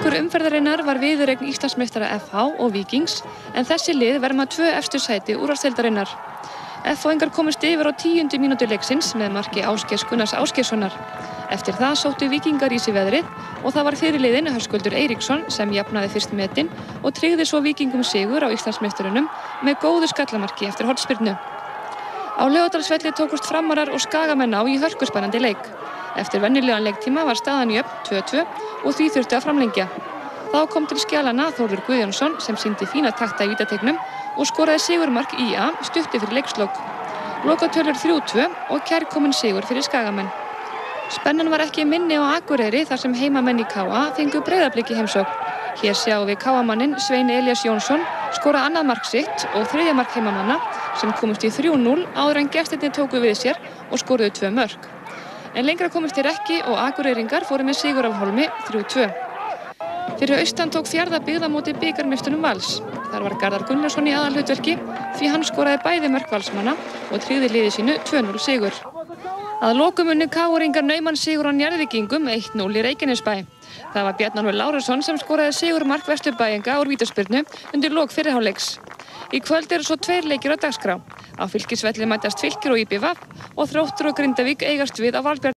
Leikur umferðarinnar var viðureign Íslandsmeistara FH og Víkings en þessi lið verma 2 efstu sæti úrvalsdeildarinnar. FH-ingar komust yfir á 10. mínútu leiksins með marki Ásgeirs Gunnars Ásgeirssonar. Eftir það sóttu Víkingar í sig veðrið og það var fyrirliðinn Höskuldur Eiríksson sem jafnaði fyrst metin og tryggði svo Víkingum sigur á Íslandsmeisturunum með góðu skallamarki eftir hornspyrnu. Á Laugardalsvelli tókust Framarar og Skagamenn á í hörkuspennandi leik. Eftir venjulegan leiktíma var staðan jöfn 2-2 og því þurfti að framlengja. Þá kom til skjalanna Þórður Guðjónsson sem sýndi fína takta í vítateignum og skoraði sigurmark IA stuttu fyrir leikslok. Lokatölur 3-2 og kærkominn sigur fyrir Skagamenn. Spennan var ekki minni á Akureyri þar sem heimamenn í KA fengu Breiðablik í heimsókn. Hér sjáum við KA-manninn Svein Elías Jónsson skora annað mark sitt og þriðja mark heimamanna sem komust í 3-0 áður en gestirnir tóku við sér og skoruðu 2 mörk. En lengra komust þeir ekki og Akureyringar fóru með sigur af Hólmi 3-2. Fyrir austan tók Fjarðabyggð á móti bikarmeisturum Vals. Þar var Garðar Gunnarsson í aðalhlutverki því hann skoraði bæði mörk Valsmanna og tryggði liði sínu 2-0 sigur. Að lokum unnu KR-ingar nauman sigur á Njarðvíkingum 1-0 í Reykjanesbæ. Það var Bjarnólfur Lárusson sem skoraði sigurmark Vesturbæinga úr vítaspyrnu undir lok fyrri hálfleiks. Í kvöld eru svo 2 leikir á dagskrá. Á Fylkisvelli mætast Fylkir og IBVF og Þróttur og Grindavík eigast við á Valbjarnarvelli.